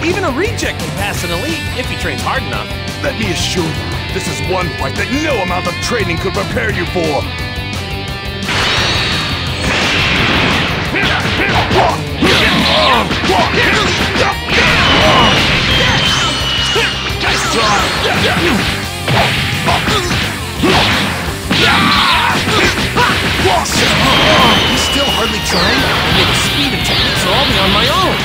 Even a reject can pass an elite if he trains hard enough. Let me assure you, this is one fight that no amount of training could prepare you for. Nice try. He's still hardly trying, and yet his speed and techniques are all beyond my own.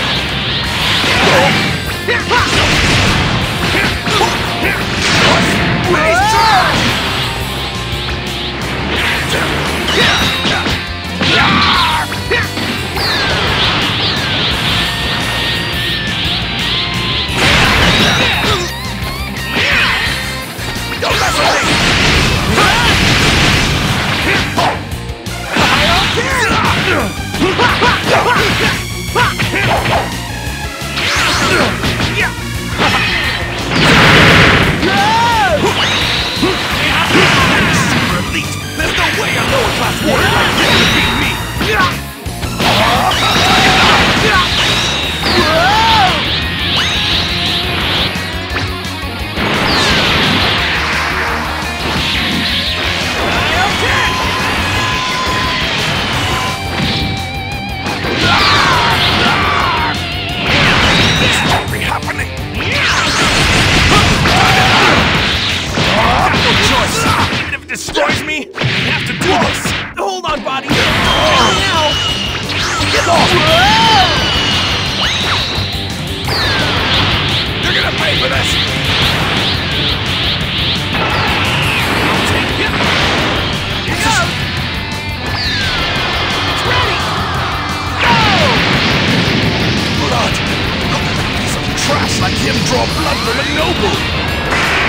Don't mess with me! There's no way a lower class warrior like you can beat me! This won't be happening! No choice! Even if it destroys me, I have to do this! Hold on, body! Now! Get off! You're gonna pay for this! I'll take it! Here goes! It's ready! Go! Blood! How can a piece of trash like him draw blood from a noble?